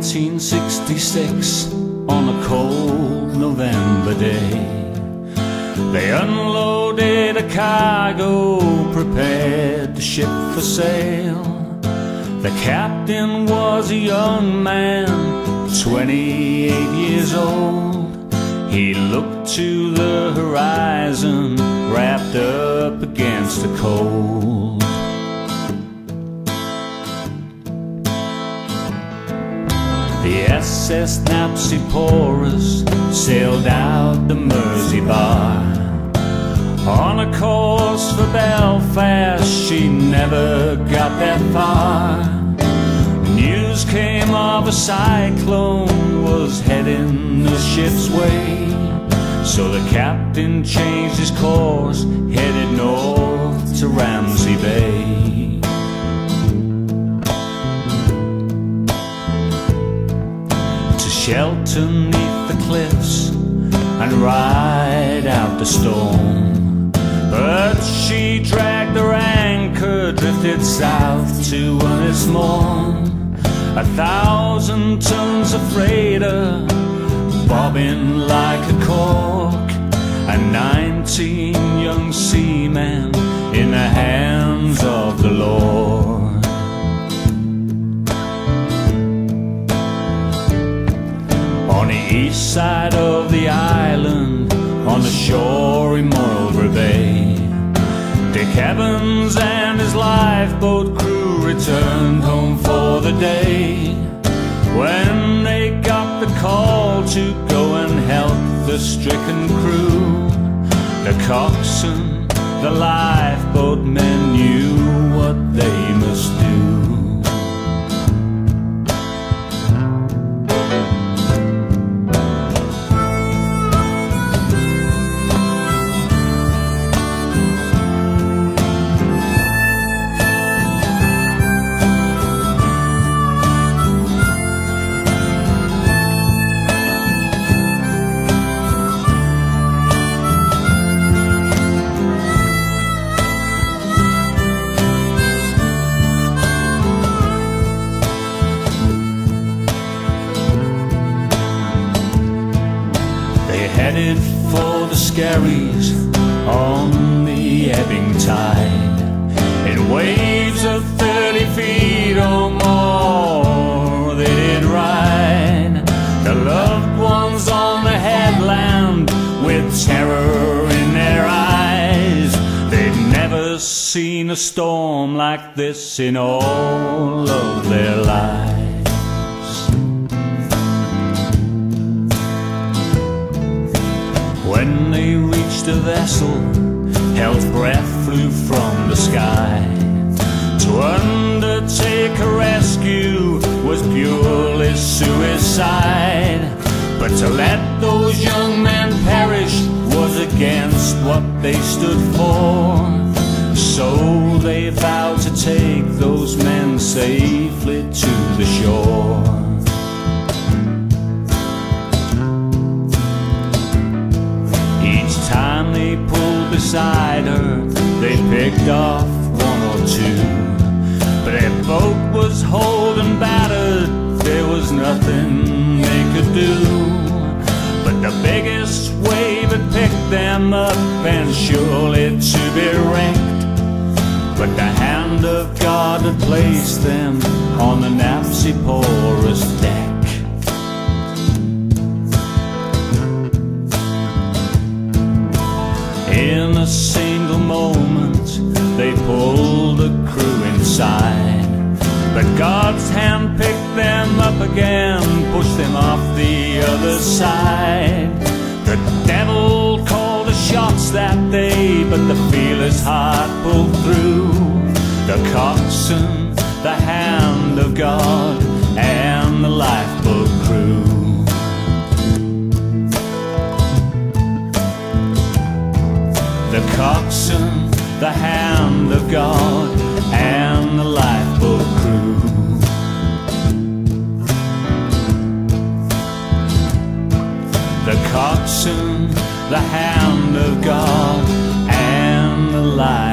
1966, on a cold November day, they unloaded a cargo prepared to ship for sail. The captain was a young man, 28 years old. He looked to the horizon, wrapped up against the cold. The SS Napsiporus sailed out the Mersey bar. On a course for Belfast, she never got that far. News came of a cyclone was heading the ship's way, so the captain changed his course, headed north to Ramsey Bay. Shelter neath the cliffs and ride out the storm. But she dragged her anchor, drifted south to Ennismore. 1,000 tons of freighter, bobbing like a cork, and 19 young seamen in the hands of the Lord. On the east side of the island, on the shore in Moelfre Bay, Dick Evans and his lifeboat crew returned home for the day. When they got the call to go and help the stricken crew, the coxswain, the lifeboat men knew what they must do. Headed for the Skerries on the ebbing tide, in waves of 30 feet or more they did ride. The loved ones on the headland with terror in their eyes. They'd never seen a storm like this in all of their lives. When they reached the vessel, hell's breath flew from the sky. To undertake a rescue was purely suicide, but to let those young men perish was against what they stood for. So they vowed to take those men safely to the shore. Each time they pulled beside her, they picked off one or two, but their boat was holding battered, there was nothing they could do. But the biggest wave had picked them up and surely to be wrecked. But the hand of God had placed them on the Napsiporus deck. In a single moment, they pulled the crew inside, but God's hand picked them up again, pushed them off the other side. The devil called the shots that day, but the fearless heart pulled through. The coxswain, the hand of God, and the lifeboat crew. The coxswain, the hand of God, and the lifeboat crew. The coxswain, the hand of God, and the lifeboat crew.